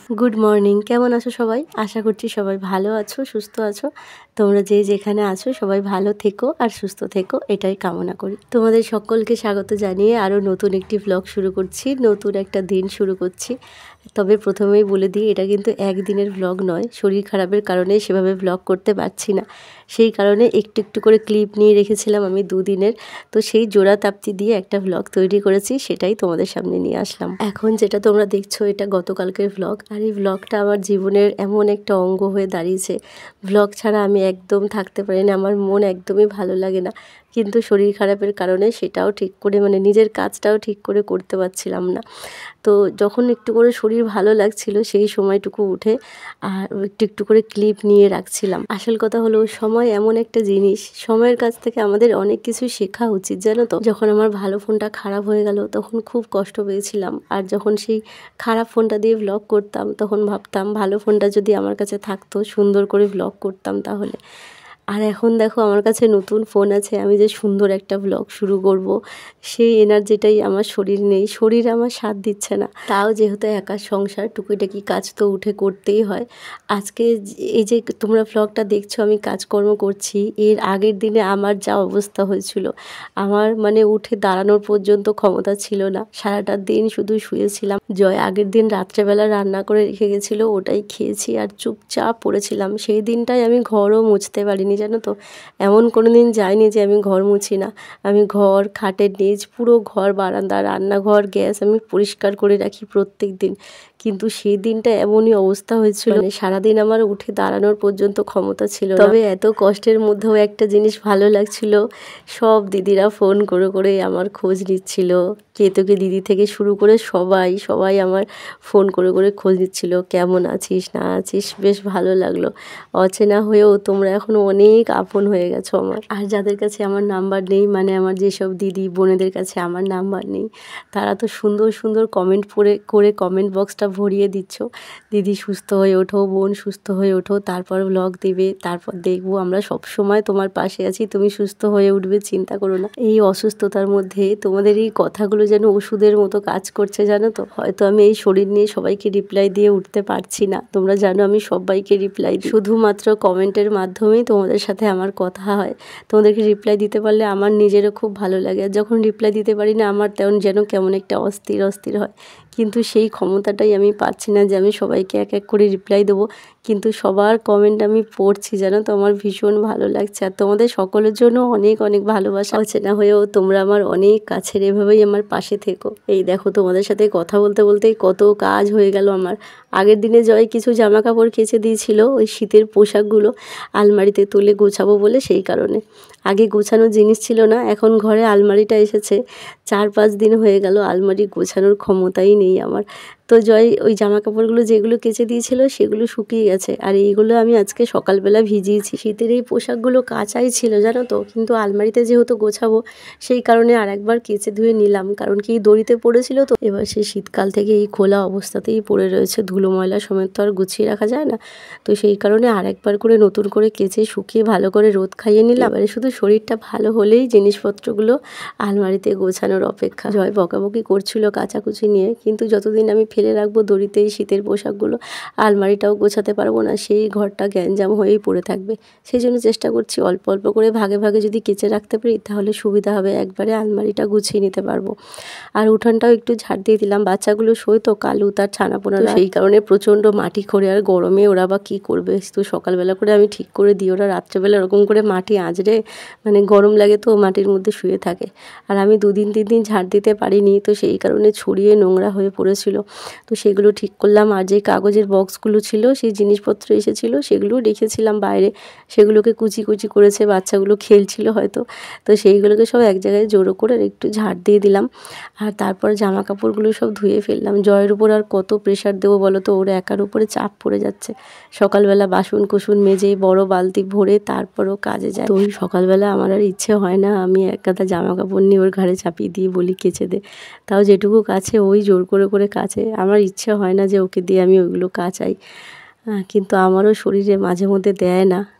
Good morning, কেমন আছো সবাই? আশা করছি সবাই ভালো আছো, সুস্থ আছো। তোমরা যে যেখানে আছো সবাই ভালো থেকো আর সুস্থ থেকো, এটাই কামনা করি। তোমাদের সকলকে স্বাগত জানিয়ে আরও নতুন একটি ভ্লগ শুরু করছি, নতুন একটা দিন শুরু করছি। তবে প্রথমেই বলে দিই, এটা কিন্তু একদিনের ভ্লগ নয়। শরীর খারাপের কারণে সেভাবে ভ্লগ করতে পারছি না, সেই কারণে একটু একটু করে ক্লিপ নিয়ে রেখেছিলাম আমি দুদিনের। তো সেই জোড়া তাপ্তি দিয়ে একটা ভ্লগ তৈরি করেছি, সেটাই তোমাদের সামনে নিয়ে আসলাম। এখন যেটা তোমরা দেখছো এটা গতকালকের ভ্লগ, আর এই ভ্লগটা আমার জীবনের এমন একটা অঙ্গ হয়ে দাঁড়িয়েছে। ভ্লগ ছাড়া আমি একদম থাকতে পারি না, আমার মন একদমই ভালো লাগে না। কিন্তু শরীর খারাপের কারণে সেটাও ঠিক করে নিজের কাজটাও ঠিক করে করতে পারছিলাম না। তো যখন একটু করে শরীর ভালো লাগছিল সেই সময়টুকু উঠে আর একটু একটু করে ক্লিপ নিয়ে রাখছিলাম। আসল কথা হলো, সময় এমন একটা জিনিস, সময়ের কাছ থেকে আমাদের অনেক কিছু শেখা উচিত, জানো তো। যখন আমার ভালো ফোনটা খারাপ হয়ে গেল তখন খুব কষ্ট পেয়েছিলাম, আর যখন সেই খারাপ ফোনটা দিয়ে ভ্লগ করতাম তখন ভাবতাম ভালো ফোনটা যদি আমার কাছে থাকতো, সুন্দর করে ভ্লগ করতাম তাহলে। আর এখন দেখো আমার কাছে নতুন ফোন আছে, আমি যে সুন্দর একটা ভ্লগ শুরু করব সেই এনার্জিটাই আমার শরীর নেই, শরীর আমার সাথ দিচ্ছে না। তাও যেহেতু একা সংসার, টুকিটাকি কাজ তো উঠে করতেই হয়। আজকে এই যে তোমরা ভ্লগটা দেখছো আমি কাজকর্ম করছি, এর আগের দিনে আমার যা অবস্থা হয়েছিল, আমার উঠে দাঁড়ানোর পর্যন্ত ক্ষমতা ছিল না। সারাটা দিন শুধু শুয়েছিলাম। জয় আগের দিন রাত্রেবেলা রান্না করে রেখে গেছিলো, ওটাই খেয়েছি আর চুপচাপ পড়েছিলাম। সেই দিনটাই আমি ঘরও মুছতে পারিনি, জানো তো। এমন কোনো দিন যায়নি যে আমি ঘর মুছি না। আমি ঘর, খাটের নিচ, পুরো ঘর, বারান্দা, রান্নাঘর, গ্যাস আমি পরিষ্কার করে রাখি প্রত্যেক দিন। কিন্তু সেই দিনটা এমনই অবস্থা হয়েছিল, সারাদিন আমার উঠে দাঁড়ানোর পর্যন্ত ক্ষমতা ছিল না। তবে এত কষ্টের মধ্যেও একটা জিনিস ভালো লাগছিল, সব দিদিরা ফোন করে করে আমার খোঁজ নিচ্ছিল। কেতকে দিদি থেকে শুরু করে সবাই সবাই আমার ফোন করে করে খোঁজ নিচ্ছিল, কেমন আছিস না আছিস। বেশ ভালো লাগলো। অচেনা হয়েও তোমরা এখন অনেক আপন হয়ে গেছো আমার। আর যাদের কাছে আমার নাম্বার নেই, আমার যেসব দিদি বোনেদের কাছে আমার নাম্বার নেই, তারা তো সুন্দর সুন্দর কমেন্ট করে কমেন্ট বক্সটা ভরিয়ে দিচ্ছ। দিদি সুস্থ হয়ে ওঠো, বোন সুস্থ হয়ে ওঠো, তারপর ব্লগ দেবে, তারপর দেখবো। আমরা সব সময় তোমার পাশে আছি, তুমি সুস্থ হয়ে উঠবে, চিন্তা করো না। এই অসুস্থতার মধ্যে তোমাদের এই কথাগুলো যেন ওষুধের মতো কাজ করছে, জানো তো। হয়তো আমি এই শরীর নিয়ে সবাইকে রিপ্লাই দিয়ে উঠতে পারছি না, তোমরা জানো আমি সবাইকে রিপ্লাই দিই। শুধুমাত্র কমেন্টের মাধ্যমেই তোমাদের সাথে আমার কথা হয়। তোমাদেরকে রিপ্লাই দিতে পারলে আমার নিজেরও খুব ভালো লাগে, আর যখন রিপ্লাই দিতে পারি না আমার তেমন যেন কেমন একটা অস্থির অস্থির হয়। কিন্তু সেই ক্ষমতাটাই আমি পাচ্ছি না যে আমি সবাইকে এক এক করে রিপ্লাই দেবো। কিন্তু সবার কমেন্ট আমি পড়ছি, জানো তো, আমার ভীষণ ভালো লাগছে। আর তোমাদের সকলের জন্য অনেক অনেক ভালোবাসা। অচেনা হয়েও তোমরা আমার অনেক কাছের, এভাবেই আমার পাশে থেকো। এই দেখো তোমাদের সাথে কথা বলতে বলতেই কত কাজ হয়ে গেল আমার। আগের দিনে জয় কিছু জামা কাপড় কেচে দিয়েছিল, ওই শীতের পোশাকগুলো আলমারিতে তুলে গোছাবো বলে, সেই কারণে। আগে গোছানোর জিনিস ছিল না, এখন ঘরে আলমারিটা এসেছে। 4-5 দিন হয়ে গেল, আলমারি গোছানোর ক্ষমতাই নেই আমার। তো জয় ওই জামা কাপড়গুলো যেগুলো কেচে দিয়েছিল সেগুলো শুকিয়ে গেছে, আর এইগুলো আমি আজকে সকালবেলা ভিজিয়েছি। শীতের এই পোশাকগুলো কাচাই ছিল, জানো তো, কিন্তু আলমারিতে যেহেতু গোছাবো সেই কারণে আর একবার কেচে ধুয়ে নিলাম, কারণ কি দড়িতে পড়েছিল তো। এবার সেই শীতকাল থেকে এই খোলা অবস্থাতেই পড়ে রয়েছে, ধুলো ময়লা সমেত তো আর গুছিয়ে রাখা যায় না। তো সেই কারণে আর একবার করে নতুন করে কেচে শুকিয়ে ভালো করে রোদ খাইয়ে নিলাম। এবারে শুধু শরীরটা ভালো হলেই জিনিসপত্রগুলো আলমারিতে গোছানোর অপেক্ষা। জয় বকাবকি করছিল কাচাকুচি নিয়ে, কিন্তু যতদিন আমি ফেলে রাখবো দড়িতে এই শীতের পোশাকগুলো, আলমারিটাও গোছাতে পারবো না, সেই ঘরটা গ্যাঞ্জাম হয়েই পড়ে থাকবে। সেই জন্য চেষ্টা করছি অল্প অল্প করে ভাগে ভাগে যদি কেচে রাখতে পারি তাহলে সুবিধা হবে, একবারে আলমারিটা গুছিয়ে নিতে পারবো। আর উঠানটাও একটু ঝাড় দিয়ে দিলাম, বাচ্চাগুলো শোয় তো, কালু তার ছানাপোনা, সেই কারণে প্রচণ্ড মাটি খড়ে, আর গরমে ওরা বা কী করবে। তো সকালবেলা করে আমি ঠিক করে দিই, ওরা রাত্রেবেলা ওরকম করে মাটি আঁচড়ে, গরম লাগে তো মাটির মধ্যে শুয়ে থাকে। আর আমি 2-3 দিন ঝাড় দিতে পারিনি, তো সেই কারণে ছড়িয়ে নোংরা হয়ে পড়েছিল। তো সেগুলো ঠিক করলাম। আর যে কাগজের বক্সগুলো ছিল, সেই জিনিসপত্র এসেছিলো, সেগুলো রেখেছিলাম বাইরে, সেগুলোকে কুচি কুচি করেছে, বাচ্চাগুলো খেলছিল হয়তো। তো সেইগুলোকে সব এক জায়গায় জড়ো করে একটু ঝাড় দিয়ে দিলাম। আর তারপর জামা কাপড়গুলো সব ধুয়ে ফেললাম। জয়ের উপর আর কত প্রেশার দেবো বলো তো, ওর একার উপরে চাপ পড়ে যাচ্ছে। সকালবেলা বাসন কুসুন মেজে বড় বালতি ভরে তারপরও কাজে যায়। তো ওই সকালবেলা আমার আর ইচ্ছে হয় না আমি এক গাদা জামা কাপড় নিয়ে ওর ঘাড়ে চাপিয়ে দিয়ে বলি কেচে দে। তাও যেটুকু কাছে ওই জোর করে করে কাচে, আমার ইচ্ছে হয় না যে ওকে দিয়ে আমি ওইগুলো কাচাই। কিন্তু আমারও শরীরে মাঝে মধ্যে দেয় না,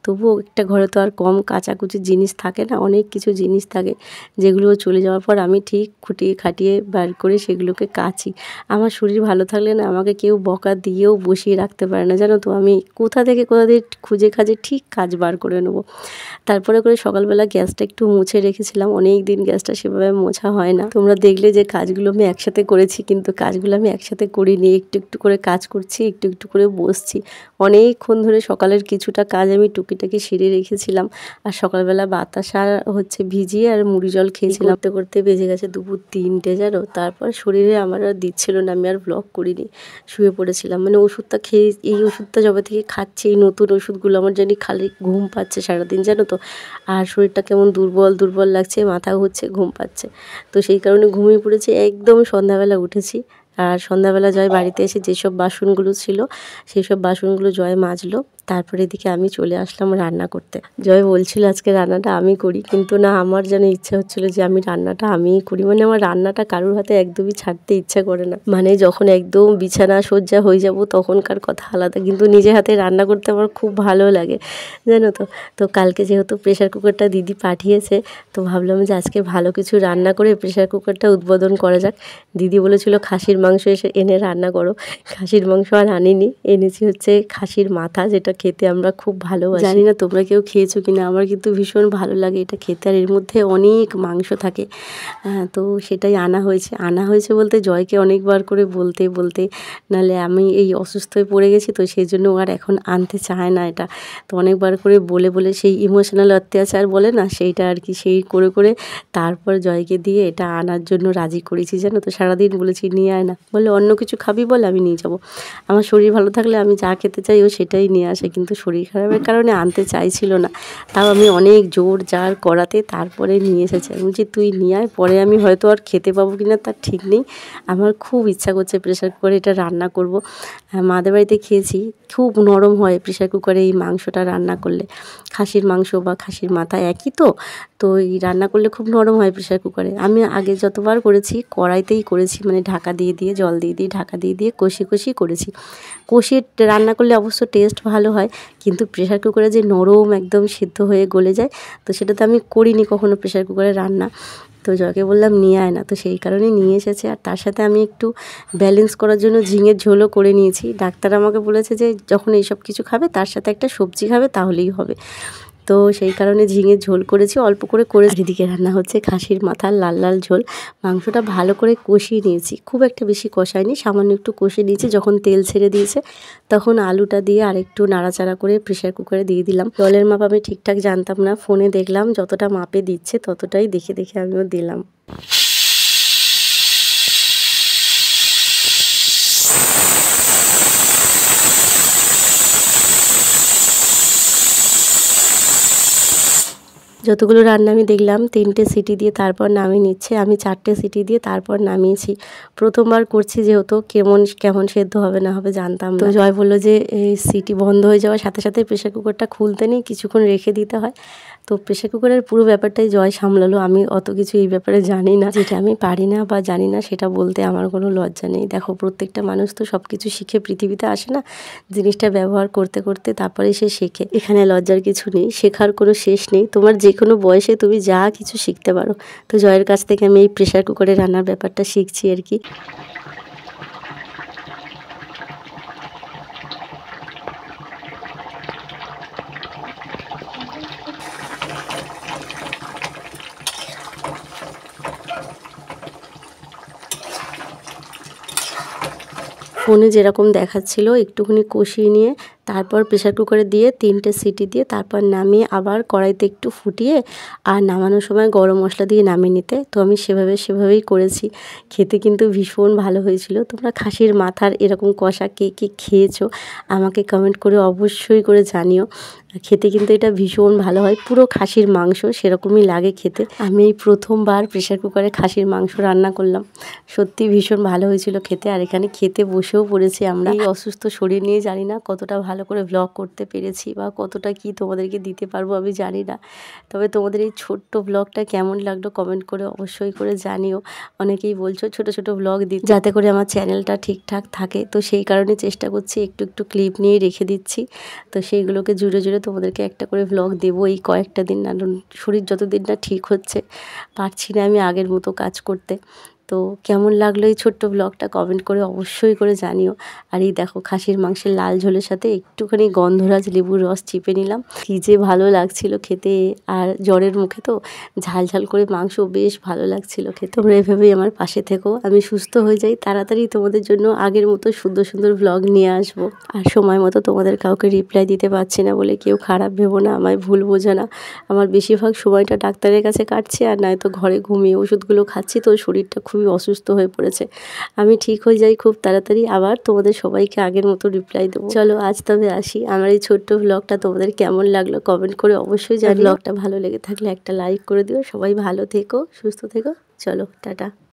তবুও একটা ঘরে তো আর কম কাচাকুচি জিনিস থাকে না, অনেক কিছু জিনিস থাকে যেগুলো চলে যাওয়ার পর আমি ঠিক খুঁটিয়ে খাটিয়ে বার করে সেগুলোকে কাচি। আমার শরীর ভালো থাকলে না আমাকে কেউ বকা দিয়েও বসিয়ে রাখতে পারে না, জানো তো। আমি কোথা থেকে খুঁজে খাজে ঠিক কাজ বার করে নেবো। তারপরে করে সকালবেলা গ্যাসটা একটু মুছে রেখেছিলাম, অনেক দিন গ্যাসটা সেভাবে মোছা হয় না। তোমরা দেখলে যে কাজগুলো আমি একসাথে করেছি, কিন্তু কাজগুলো আমি একসাথে করিনি, একটু একটু করে কাজ করছি, একটু একটু করে বসছি। অনেকক্ষণ ধরে সকালের কিছুটা কাজ আমি টুকিটাকি সেরে রেখেছিলাম। আর সকালবেলা বাতাসা ভিজিয়ে আর মুড়ি জল খেয়েছিলাম। করতে করতে বেজে গেছে দুপুর 3টে, জানো। তারপর শরীরে আমার আর দিচ্ছিল না, আমি আর ব্লগ করিনি, শুয়ে পড়েছিলাম। মানে ওষুধটা খেয়ে, এই ওষুধটা যবে থেকে খাচ্ছি, এই নতুন ওষুধগুলো আমার জানি খালি ঘুম পাচ্ছে সারাদিন, জানো তো। আর শরীরটা কেমন দুর্বল দুর্বল লাগছে, মাথা ঘুরছে, ঘুম পাচ্ছে। তো সেই কারণে ঘুমিয়ে পড়েছি। একদম সন্ধ্যাবেলা উঠেছি। আর সন্ধ্যাবেলা জয় বাড়িতে এসে যেসব বাসনগুলো ছিল সেই সব বাসনগুলো জয় মাজলো। তারপরে এদিকে আমি চলে আসলাম রান্না করতে। জয় বলছিল আজকে রান্নাটা আমি করি, কিন্তু না, আমার যেন ইচ্ছা হচ্ছিল যে আমি রান্নাটা আমিই করি। মানে আমার রান্নাটা কারোর হাতে একদমই ছাড়তে ইচ্ছা করে না। মানে যখন একদম বিছানা সজ্জা হয়ে যাব তখনকার কথা আলাদা, কিন্তু নিজের হাতে রান্না করতে আমার খুব ভালো লাগে, জানো তো। তো কালকে যেহেতু প্রেশার কুকারটা দিদি পাঠিয়েছে, তো ভাবলাম যে আজকে ভালো কিছু রান্না করে প্রেশার কুকারটা উদ্বোধন করা যাক। দিদি বলেছিল খাসির মাংস এনে রান্না করো। খাসির মাংস আর আনিনি, এনেছি হচ্ছে খাসির মাথা, যেটা খেতে আমরা খুব ভালোবাসি। জানি না তোমরা কেউ খেয়েছো কিনা, আমার কিন্তু ভীষণ ভালো লাগে এটা খেতে। আর এর মধ্যে অনেক মাংস থাকে। তো সেটাই আনা হয়েছে বলতে জয়কে অনেকবার করে বলতে বলতে, নাহলে আমি এই অসুস্থ হয়ে পড়ে গেছি, তো সেই জন্য আর এখন আনতে চায় না এটা। তো অনেকবার করে বলে বলে সেই ইমোশনাল অত্যাচার বলে না, সেইটা আর কি, সেই করে করে তারপর জয়কে দিয়ে এটা আনার জন্য রাজি করেছি, জানো তো। সারাদিন বলেছি নিয়ে আয় না, বলে অন্য কিছু খাবি বলে আমি নিয়ে যাব। আমার শরীর ভালো থাকলে আমি যা খেতে চাই ও সেটাই নিয়ে আসে, কিন্তু শরীর খারাপের কারণে আনতে চাইছিল না। তাও আমি অনেক জোর জার করাতে তারপরে নিয়ে এসেছে। আমি বলছি তুই নিয়ে আয়, পরে আমি হয়তো আর খেতে পাবো কিনা তার ঠিক নেই। আমার খুব ইচ্ছা করছে প্রেশার কুকারে এটা রান্না করব। মাদের বাড়িতে খেয়েছি, খুব নরম হয় প্রেশার কুকারে এই মাংসটা রান্না করলে। খাসির মাংস বা খাসির মাথা একই তো, তো এই রান্না করলে খুব নরম হয় প্রেশার কুকারে। আমি আগে যতবার করেছি কড়াইতেই করেছি, মানে ঢাকা দিয়ে দিয়ে জল দিয়ে দিয়ে ঢাকা দিয়ে দিয়ে কষি কষি করেছি। কষিয়ে রান্না করলে অবশ্য টেস্ট ভালো হয়, কিন্তু প্রেশার কুকারে যে নরম একদম সিদ্ধ হয়ে গলে যায়, তো সেটা তো আমি করিনি কখনো প্রেশার কুকারে রান্না। তো জয়কে বললাম নিয়ে আয় না, তো সেই কারণে নিয়ে এসেছে। আর তার সাথে আমি একটু ব্যালেন্স করার জন্য ঝিঙের ঝোলও করে নিয়েছি। ডাক্তার আমাকে বলেছে যে যখন এইসব কিছু খাবে তার সাথে একটা সবজি খাবে, তাহলেই হবে। তো সেই কারণে ঝিঙের ঝোল করেছি, অল্প করে করে। এদিকে রান্না হচ্ছে খাসির মাথার লাল লাল ঝোল। মাংসটা ভালো করে কষিয়ে নিয়েছি, খুব একটা বেশি কষায়নি, সামান্য একটু কষে নিয়েছি। যখন তেল ছেড়ে দিয়েছে তখন আলুটা দিয়ে আর একটু নাড়াচাড়া করে প্রেশার কুকারে দিয়ে দিলাম। জলের মাপ আমি ঠিকঠাক জানতাম না, ফোনে দেখলাম যতটা মাপে দিচ্ছে ততটাই দেখে দেখে আমিও দিলাম। যতগুলো রান্না আমি দেখলাম 3টে সিটি দিয়ে তারপর নামিয়ে নিচ্ছে, আমি 4টে সিটি দিয়ে তারপর নামিয়েছি। প্রথমবার করছি যেহেতু, কেমন সেদ্ধ হবে না হবে জানতাম না। তো জয় বললো যে এই সিটি বন্ধ হয়ে যাওয়ার সাথে সাথে প্রেশার কুকারটা খুলতে নেই, কিছুক্ষণ রেখে দিতে হয়। তো প্রেশার কুকারের পুরো ব্যাপারটাই জয় সামলালো, আমি অত কিছু এই ব্যাপারে জানি না। যেটা আমি পারি না বা জানি না সেটা বলতে আমার কোনো লজ্জা নেই। দেখো প্রত্যেকটা মানুষ তো সব কিছু শিখে পৃথিবীতে আসে না, জিনিসটা ব্যবহার করতে করতে তারপরে সে শেখে। এখানে লজ্জার কিছু নেই, শেখার কোনো শেষ নেই। তোমার যে কোনো বয়সে তুমি যা কিছু শিখতে পারো। তো জয়ের কাছ থেকে আমি এই প্রেশার কুকারে রান্নার ব্যাপারটা শিখছি আর কি। ফোনে যেরকম দেখাচ্ছিল একটুখানি কষিয়ে নিয়ে তারপর প্রেশার কুকারে দিয়ে 3টে সিটি দিয়ে তারপর নামিয়ে আবার কড়াইতে একটু ফুটিয়ে আর নামানোর সময় গরম মশলা দিয়ে নামিয়ে নিতে। তো আমি সেভাবেই করেছি। খেতে কিন্তু ভীষণ ভালো হয়েছিল। তোমরা খাসির মাথার এরকম কষা কে কে খেয়েছো আমাকে কমেন্ট করে অবশ্যই করে জানিও। খেতে কিন্তু এটা ভীষণ ভালো হয়, পুরো খাসির মাংস সেরকমই লাগে খেতে। আমি এই প্রথমবার প্রেশার কুকারে খাসির মাংস রান্না করলাম, সত্যি ভীষণ ভালো হয়েছিল খেতে। আর এখানে খেতে বসেও পড়েছি আমরা। এই অসুস্থ শরীর নিয়ে জানি না কতটা ভালো করে ব্লগ করতে পেরেছি বা কতটা কি তোমাদেরকে দিতে পারবো আমি জানি না। তবে তোমাদের এই ছোট্ট ব্লগটা কেমন লাগলো কমেন্ট করে অবশ্যই করে জানিও। অনেকেই বলছো ছোট ছোট ব্লগ দিতে, যাতে করে আমার চ্যানেলটা ঠিকঠাক থাকে। তো সেই কারণে চেষ্টা করছি একটু একটু ক্লিপ নিয়ে রেখে দিচ্ছি, তো সেইগুলোকে জুড়ে জুড়ে তোমাদেরকে একটা করে ভ্লগ দেবো এই কয়েকটা দিন, কারণ শরীর যতদিন না ঠিক হচ্ছে পারছি না আমি আগের মতো কাজ করতে। তো কেমন লাগলো এই ছোট্ট ব্লগটা কমেন্ট করে অবশ্যই করে জানিও। আর এই দেখো খাসির মাংসের লাল ঝোলের সাথে একটুখানি গন্ধরাজ লেবুর রস চিপে নিলাম, কী যে ভালো লাগছিল খেতে। আর জ্বরের মুখে তো ঝাল ঝাল করে মাংস বেশ ভালো লাগছিল খেতে। তোমরা এভাবেই আমার পাশে থেকো, আমি সুস্থ হয়ে যাই তাড়াতাড়ি তোমাদের জন্য আগের মতো সুন্দর সুন্দর ব্লগ নিয়ে আসবো। আর সময় মতো তোমাদের কাউকে রিপ্লাই দিতে পারছি না বলে কেউ খারাপ ভেবো না, আমায় ভুল বোঝো না। আমার বেশিরভাগ সময়টা ডাক্তারের কাছে কাটছে, আর নয়তো ঘরে ঘুমিয়ে ওষুধগুলো খাচ্ছি, তো শরীরটা খুবই অসুস্থ হয়ে পড়েছে। আমি ঠিক হয়ে যাই খুব তাড়াতাড়ি, আবার তোমাদের সবাইকে আগের মতো রিপ্লাই দেবো। চলো আজ তবে আসি। আমার এই ছোট্ট ব্লগটা তোমাদের কেমন লাগলো কমেন্ট করে অবশ্যই জানিও। ব্লগটা ভালো লেগে থাকলে একটা লাইক করে দিও। সবাই ভালো থেকো, সুস্থ থেকো। চলো টাটা।